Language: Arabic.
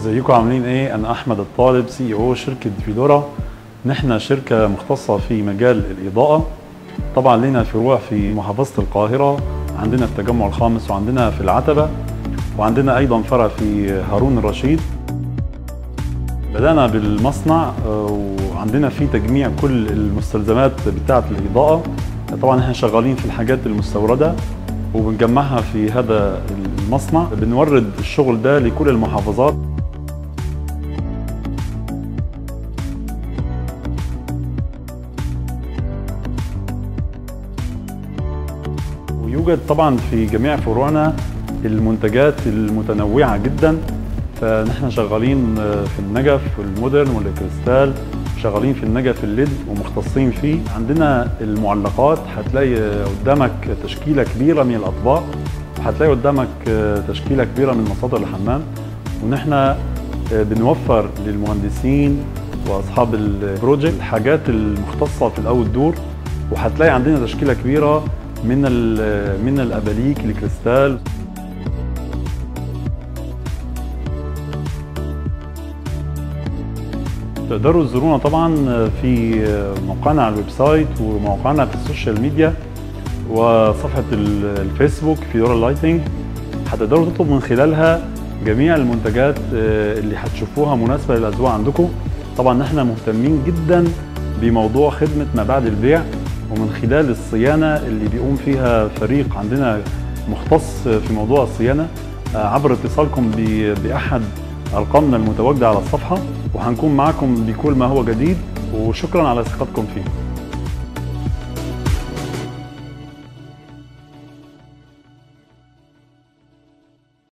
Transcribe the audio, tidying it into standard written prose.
ازيكم عاملين ايه؟ انا احمد الطالب سي او شركه فيدورا. نحن شركه مختصه في مجال الاضاءه. طبعا لنا فروع في محافظه القاهره، عندنا في التجمع الخامس وعندنا في العتبه، وعندنا ايضا فرع في هارون الرشيد. بدأنا بالمصنع وعندنا فيه تجميع كل المستلزمات بتاعه الاضاءه. طبعا احنا شغالين في الحاجات المستورده وبنجمعها في هذا المصنع، بنورد الشغل ده لكل المحافظات. ويوجد طبعا في جميع فروعنا المنتجات المتنوعة جدا، فنحن شغالين في النجف والمودرن والكريستال، شغالين في النجف الليد ومختصين فيه. عندنا المعلقات، هتلاقي قدامك تشكيلة كبيرة من الأطباق، وهتلاقي قدامك تشكيلة كبيرة من مصادر الحمام. ونحن بنوفر للمهندسين وأصحاب البروجكت الحاجات المختصة في الأوت دور، وهتلاقي عندنا تشكيلة كبيرة من الأباليك الكريستال. تقدروا تزورونا طبعا في موقعنا على الويب سايت وموقعنا في السوشيال ميديا وصفحة الفيسبوك فيدورا لايتنج. هتقدروا تطلبوا من خلالها جميع المنتجات اللي هتشوفوها مناسبة للأذواق عندكم. طبعا احنا مهتمين جدا بموضوع خدمة ما بعد البيع، ومن خلال الصيانة اللي بيقوم فيها فريق عندنا مختص في موضوع الصيانة، عبر اتصالكم بأحد أرقامنا المتواجدة على الصفحة، وهنكون معكم بكل ما هو جديد. وشكرا على ثقتكم فيه.